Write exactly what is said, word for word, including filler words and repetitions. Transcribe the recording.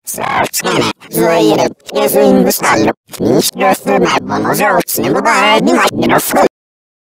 Совершенно злые, если не стали. Ничего слабого, но желчным бывает внимательно фу.